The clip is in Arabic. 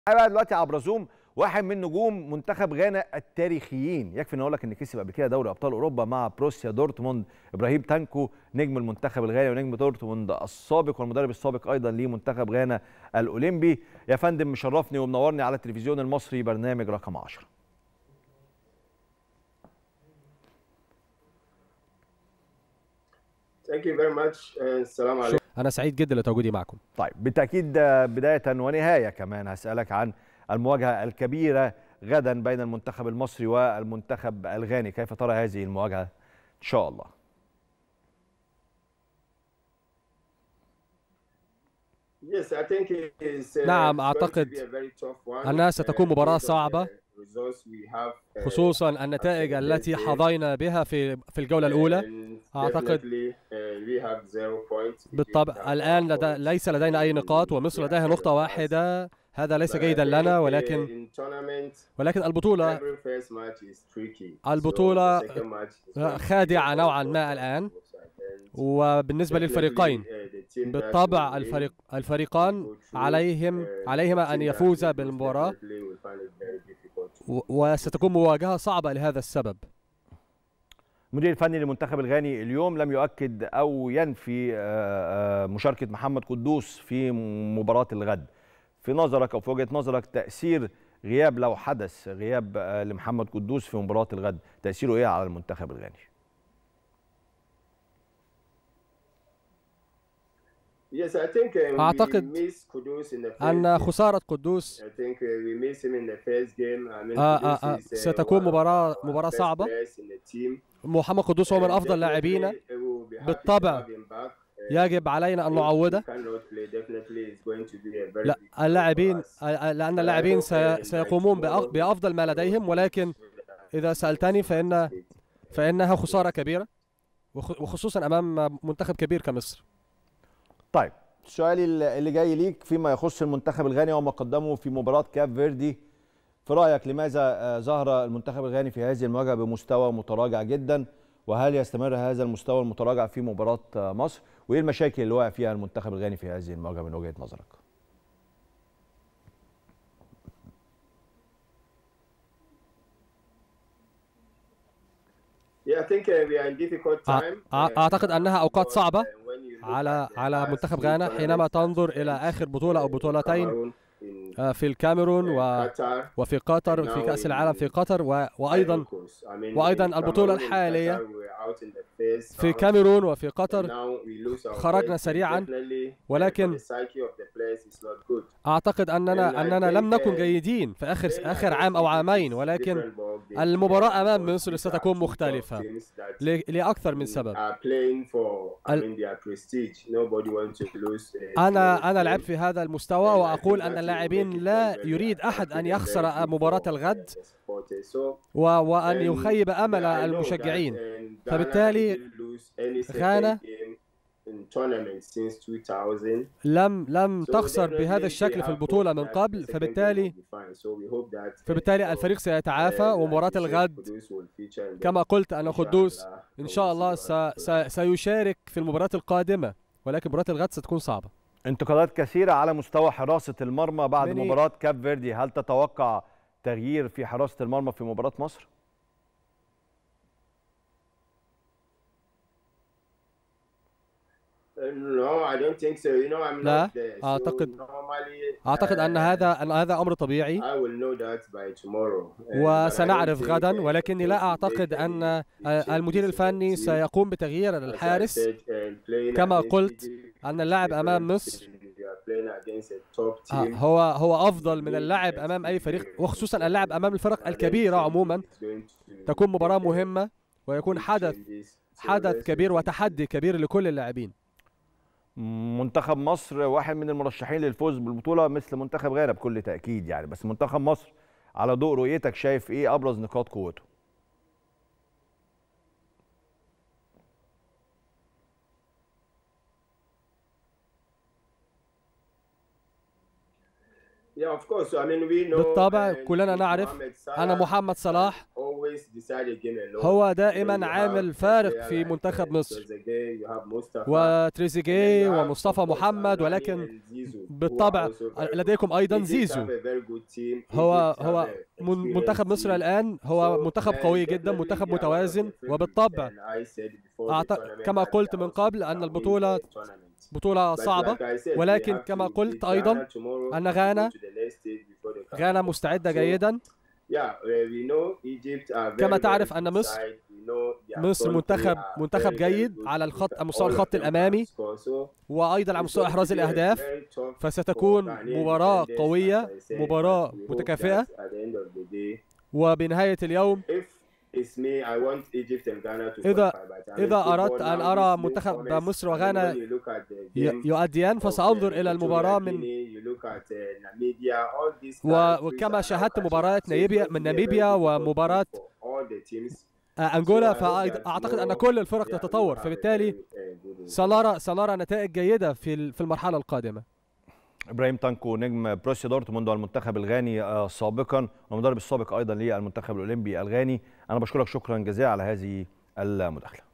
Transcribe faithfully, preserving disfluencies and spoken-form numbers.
بقى دلوقتي عبر زوم واحد من نجوم منتخب غانا التاريخيين. يكفي ان اقول لك ان كسب قبل كده دوري ابطال اوروبا مع بروسيا دورتموند. ابراهيم تانكو نجم المنتخب الغاني ونجم دورتموند السابق والمدرب السابق ايضا لمنتخب غانا الاولمبي. يا فندم مشرفني ومنورني على التلفزيون المصري برنامج رقم عشرة. Thank you very much. السلام عليكم. أنا سعيد جدا لتواجدي معكم. طيب بالتأكيد بداية ونهاية كمان هسألك عن المواجهة الكبيرة غدا بين المنتخب المصري والمنتخب الغاني، كيف ترى هذه المواجهة إن شاء الله؟ Yes, I think it's, uh, نعم أعتقد أنها ستكون مباراة صعبة، خصوصا النتائج التي حظينا بها في في الجولة الأولى. أعتقد بالطبع الآن لدى ليس لدينا أي نقاط ومصر لديها نقطة واحدة، هذا ليس جيدا لنا، ولكن ولكن البطولة البطولة خادعة نوعا ما الآن. وبالنسبة للفريقين بالطبع الفريق الفريقان عليهم عليهما أن يفوزا بالمباراة، وستكون مواجهة صعبة لهذا السبب. المدير الفني للمنتخب الغاني اليوم لم يؤكد أو ينفي مشاركة محمد قدوس في مباراة الغد. في نظرك أو في وجهة نظرك تأثير غياب، لو حدث غياب لمحمد قدوس في مباراة الغد، تأثيره إيه على المنتخب الغاني؟ أعتقد أن خسارة قدوس آه آه ستكون مباراة مباراة صعبة. محمد قدوس هو من أفضل لاعبينا، بالطبع يجب علينا أن نعوضه. لا اللاعبين لأن اللاعبين سيقومون بأفضل ما لديهم، ولكن إذا سألتني فإن فإنها خسارة كبيرة، وخصوصا أمام منتخب كبير كمصر. طيب السؤال اللي جاي ليك فيما يخص المنتخب الغاني وما قدمه في مباراة كاب فيردي، في رأيك لماذا ظهر المنتخب الغاني في هذه المواجهة بمستوى متراجع جدا؟ وهل يستمر هذا المستوى المتراجع في مباراة مصر؟ وإيه المشاكل اللي وقع فيها المنتخب الغاني في هذه المواجهة من وجهة نظرك؟ أعتقد أنها أوقات صعبة على على منتخب غانا حينما تنظر إلى آخر بطولة أو بطولتين في الكاميرون وفي قطر، في كأس العالم في قطر، وأيضا وأيضا البطولة الحالية في الكاميرون وفي قطر. خرجنا سريعا، ولكن أعتقد أننا أننا لم نكن جيدين في آخر آخر عام أو عامين، ولكن المباراة أمام مصر ستكون مختلفة لأكثر من سبب. أنا أنا لعبت في هذا المستوى وأقول أن اللاعبين لا يريد أحد أن يخسر مباراة الغد وأن يخيب أمل المشجعين، فبالتالي غانا لم لم تخسر بهذا الشكل في البطولة من قبل، فبالتالي فبالتالي الفريق سيتعافى. ومباراة الغد كما قلت أن قدوس إن شاء الله سيشارك في المباريات القادمة، ولكن مباراة الغد ستكون صعبة. انتقادات كثيرة على مستوى حراسة المرمى بعد مباراة كاب فيردي، هل تتوقع تغيير في حراسة المرمى في مباراة مصر؟ لا أعتقد أعتقد أن هذا أن هذا أمر طبيعي وسنعرف غدا، ولكني لا أعتقد أن المدير الفني سيقوم بتغيير الحارس. كما قلت أن اللاعب أمام مصر هو هو أفضل من اللاعب أمام أي فريق، وخصوصا اللاعب أمام الفرق الكبيرة عموما. تكون مباراة مهمة ويكون حدث حدث كبير وتحدي كبير لكل اللاعبين. منتخب مصر واحد من المرشحين للفوز بالبطولة مثل منتخب غانا بكل تأكيد يعني، بس منتخب مصر على ضوء رؤيتك شايف ايه ابرز نقاط قوته؟ بالطبع كلنا نعرف أن محمد صلاح هو دائما عامل فارق في منتخب مصر، وتريزيجيه ومصطفى محمد، ولكن بالطبع لديكم أيضا زيزو. هو هو منتخب مصر الآن هو منتخب قوي جدا، منتخب متوازن، وبالطبع كما قلت من قبل أن البطولة بطولة صعبة، ولكن كما قلت أيضا أن غانا غانا مستعدة جيدا. كما تعرف أن مصر مصر منتخب منتخب جيد على الخط مستوى الخط الأمامي، وأيضا على مستوى إحراز الأهداف، فستكون مباراة قوية، مباراة متكافئة. وبنهاية اليوم إذا إذا أردت أن أرى منتخب مصر وغانا يؤديان فسأنظر إلى المباراة من وكما شاهدت مباراة ناميبيا من ناميبيا ومباراة أنغولا، فأعتقد أن كل الفرق تتطور، فبالتالي سنرى سنرى نتائج جيدة في في المرحلة القادمة. إبراهيم تانكو نجم بروسيا دورتموند والمنتخب الغاني سابقا والمدرب السابق أيضا للمنتخب الأولمبي الغاني، أنا بشكرك شكرا جزيلا على هذه المداخلة.